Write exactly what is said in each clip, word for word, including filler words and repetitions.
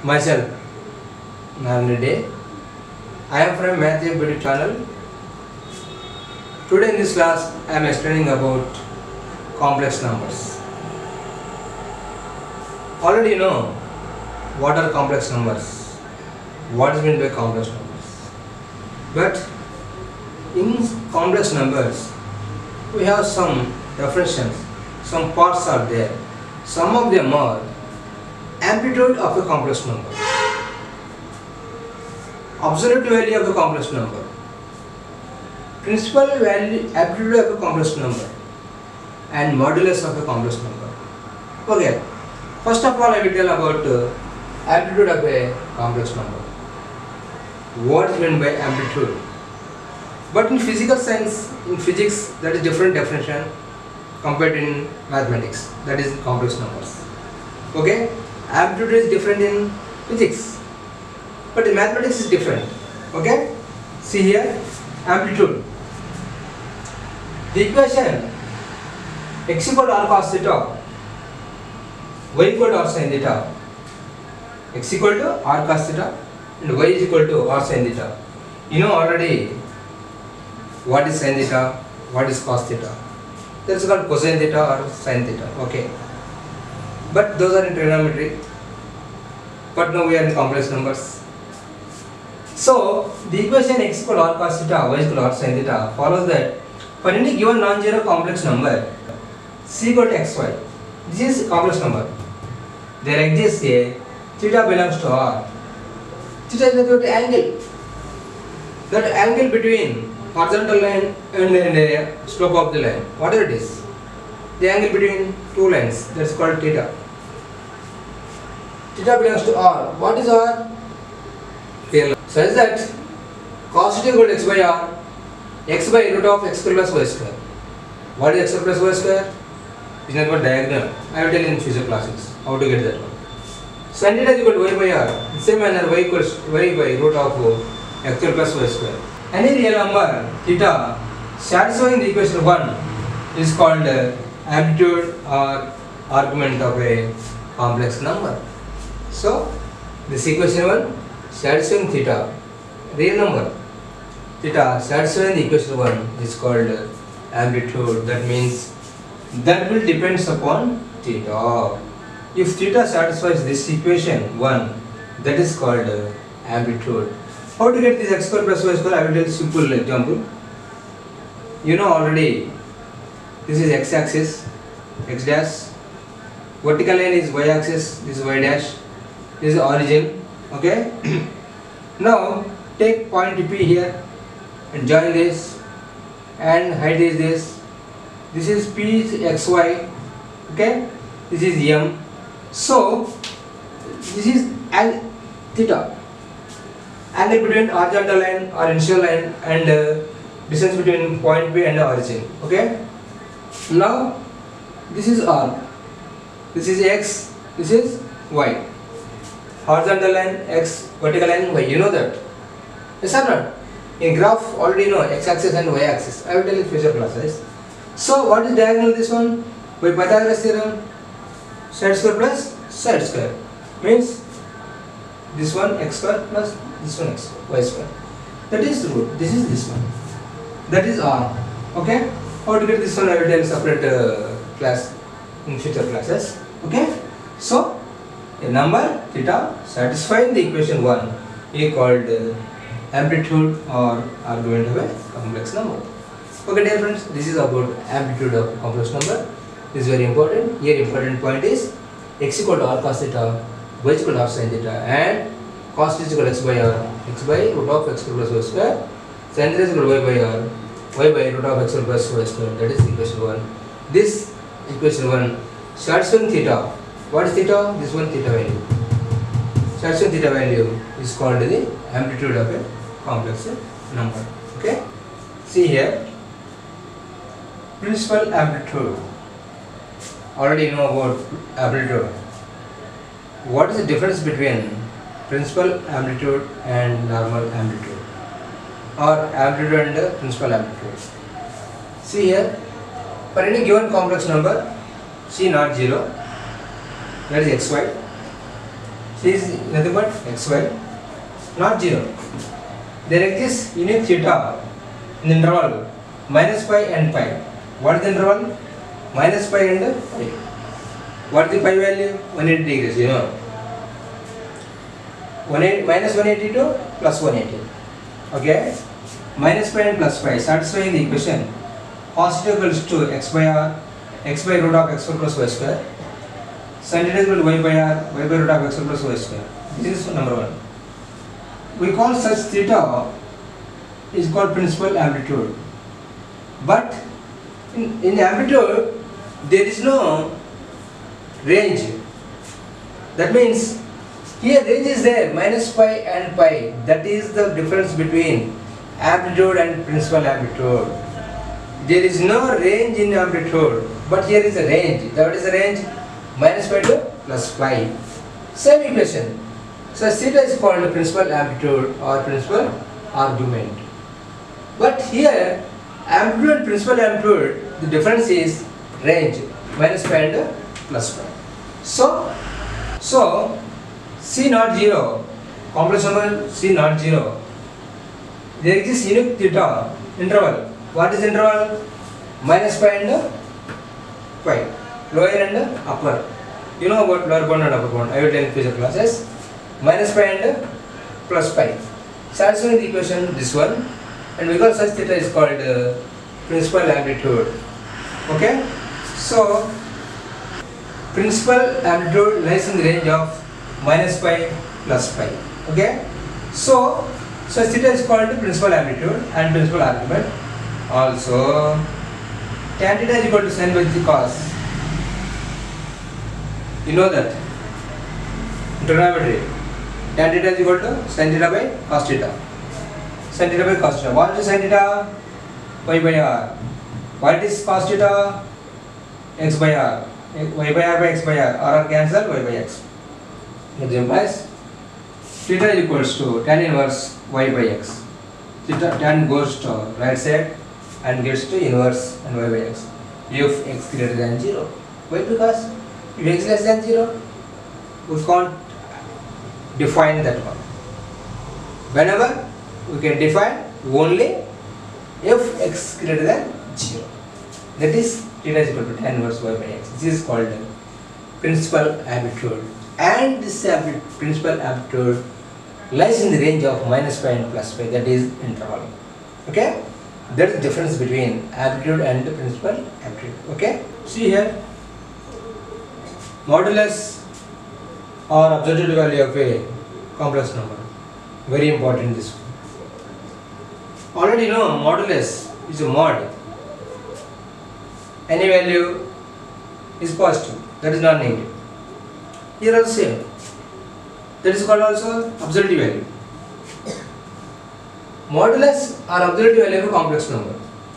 Myself, Narendra Day. I am from Math Beauty channel. Today in this class, I am explaining about complex numbers. Already you know what are complex numbers, what is meant by complex numbers. But in complex numbers, we have some definitions, some parts are there. Some of them are amplitude of a complex number, absolute value of a complex number, principal value amplitude of a complex number, and modulus of a complex number. Okay, first of all I will tell about uh, amplitude of a complex number. What is meant by amplitude? But in physical science, in physics, that is different definition compared in mathematics, that is complex numbers. Okay, amplitude is different in physics, but in mathematics is different. Okay, see here, amplitude. The equation x equal to r cos theta, y equal to r sin theta, x equal to r cos theta and y is equal to r sin theta. You know already what is sin theta, what is cos theta. That is called cosine theta or sin theta. Okay, but those are in trigonometry. But now we are in complex numbers. So the equation x equal to r cos theta, y equal to r sin theta follows that for any given non-zero complex number c equal to xy, this is complex number, there exists a theta belongs to r. Theta is nothing but angle. That angle between horizontal line and the slope of the line, whatever it is, the angle between two lines, that is called theta. Theta belongs to r. What is r? Real. Such that cos theta equal to x by r, x by root of x square plus y square. What is x square plus y square? It is nothing but diagonal. I will tell you in future classes how to get that one. Sin theta is equal to y by r. In the same manner, y equals y by root of x square plus y square. Any real number theta satisfying the equation one is called uh, amplitude or argument of a complex number. So this equation one satisfying theta, real number theta satisfying the equation one is called uh, amplitude. That means that will depends upon theta. If theta satisfies this equation one, that is called uh, amplitude. How to get this x square plus y square? I will tell you simple example. You know already, this is x axis, x dash, vertical line is y axis, this is y dash, this is origin. Okay. Now take point P here and join this, and height is this. This is P is xy. Okay. This is m. So this is angle theta. Angle between horizontal line or initial line and uh, distance between point P and the origin. Okay. Now this is r, this is x, this is y. Horizontal line x, vertical line y. You know that? Yes or not? In graph already you know x axis and y axis. I will tell you in future classes. So what is diagonal this one? By Pythagoras theorem, side square plus side square means this one x square plus this one x y square. That is root. This is this one. That is r. Okay. How to get this one? I will tell you separate uh, class in future classes. Okay. So a number theta satisfying the equation one is called uh, amplitude or argument of a complex number. Okay, dear friends, this is about amplitude of a complex number. This is very important. Here important point is x equal to r cos theta, y equal to r sin theta, and cos is equal to x by r, x by root of x square plus y square, sin theta is equal to y by r, y by root of x square plus y square. That is equation one. This equation one satisfying theta. What is theta? This one theta value. Satisfying theta value is called the amplitude of a complex number. Okay. See here, principal amplitude. Already you know about amplitude. What is the difference between principal amplitude and normal amplitude, or amplitude and principal amplitude? See here, for any given complex number, C naught zero, that is xy, is nothing but xy, not zero. There exists unique theta in the interval minus pi and pi. What is the interval? Minus pi and pi. What is the pi value? one hundred eighty degrees, you know. minus one eighty to plus one eighty. Okay? Minus pi and plus pi satisfying the equation cos theta equals to x by r, x by root of x square plus y square. Sin theta is equal to y by r, y by root of x square plus y square. This is number one. We call such theta is called principal amplitude. But in, in amplitude there is no range. That means here range is there, minus pi and pi. That is the difference between amplitude and principal amplitude. There is no range in amplitude, but here is a range. What is the range? Minus pi to plus pi. Same equation. So theta is called the principal amplitude or principal argument. But here amplitude and principal amplitude, the difference is range, minus pi and plus pi. So, so C not zero, complex number C not zero. There exists unique theta interval. What is interval? Minus pi and pi, lower and upper. You know about lower bound and upper bound. I will tell in future classes. Minus pi and plus pi. Satisfying the equation this one, and because such theta is called uh, principal amplitude. Okay, so principal amplitude lies in the range of minus pi plus pi. Okay, so such theta is called principal amplitude and principal argument. Also, tan theta is equal to sin by the cos. You know that trigonometry. Tan theta is equal to sin theta by cos theta. Sin theta by cos theta. What is sin theta? Y by r. What is cos theta? X by r. Y by r by x by r. R r cancel, y by x. That implies theta is equals to tan inverse y by x. Theta tan goes to right side and gets to inverse and y by x. If x greater than zero. Why? Because if x less than zero, we can't define that one. Whenever we can define only if x greater than zero. That is theta is equal to tan inverse y by x. This is called principal amplitude. And this principal amplitude lies in the range of minus pi and plus pi, that is interval. Okay, that is the difference between amplitude and the principal amplitude. Okay, see here, modulus or absolute value of a complex number, very important this one. Already know modulus is a mod. Any value is positive, that is not negative. Here also same. That is called also absolute value. Modulus or absolute value of a complex number.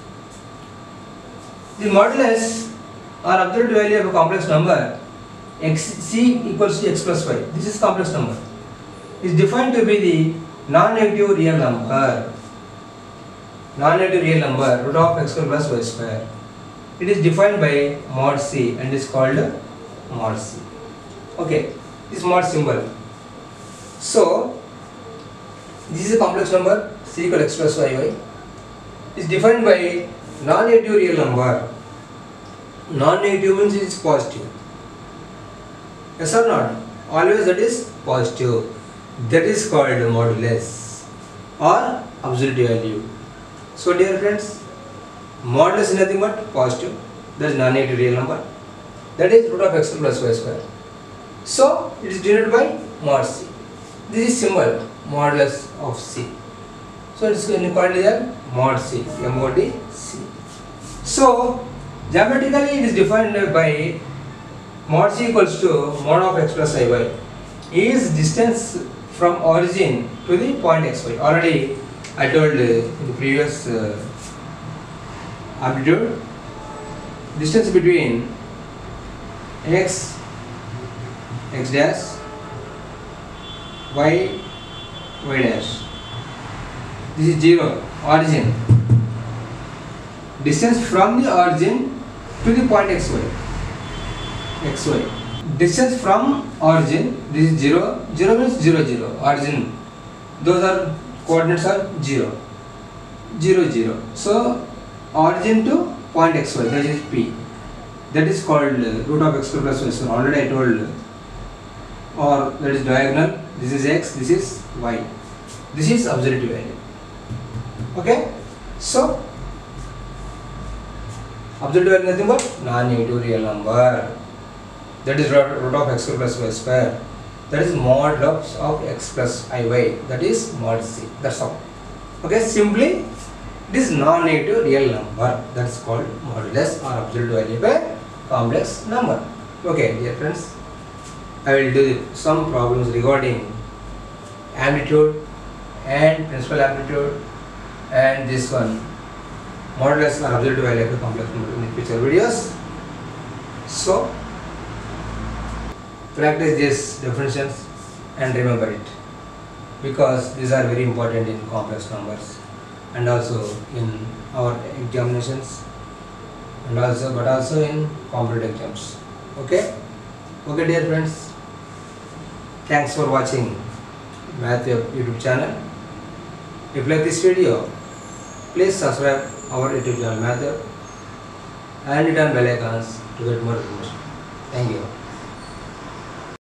The modulus or absolute value of a complex number x c equals to x plus y. This is complex number. Is defined to be the non-negative real number. Non-negative real number root of x square plus y square. It is defined by mod c and is called mod c. Okay, this mod symbol. So this is a complex number c equal x plus y y. Is defined by non-negative real number. Non-negative means it is positive. Yes or not? Always that is positive. That is called modulus or absolute value. So dear friends, modulus is nothing but positive. That is non-negative real number. That is root of x plus y square. So it is denoted by mod c. This is symbol modulus of c. So it is called here mod c. M O D C. So geometrically it is defined by mod c equals to mod of x plus y. Is distance from origin to the point xy. Already I told in the previous uh, amplitude, distance between x x dash y y dash, this is zero origin. Distance from the origin to the point xy xy, distance from origin, this is zero, zero means zero, zero, origin, those are coordinates are zero, zero, zero. So origin to point xy, that is P, that is called root of x square plus y square, already I told, or that is diagonal, this is x, this is y, this is absolute value. Okay, so absolute value nothing but non-negative real number, that is root of x square plus y square, that is mod of x plus iy, that is mod c, that's all. Okay, simply it is non-negative real number, that's called modulus or absolute value of a complex number. Okay, dear friends, I will do some problems regarding amplitude and principal amplitude and this one modulus or absolute value of a complex number in future videos. So practice these definitions and remember it, because these are very important in complex numbers and also in our examinations and also but also in competitive exams. Okay, okay dear friends, thanks for watching Math Web YouTube channel. If you like this video, please subscribe our YouTube channel Math Web and hit on bell icons to get more information. Thank you.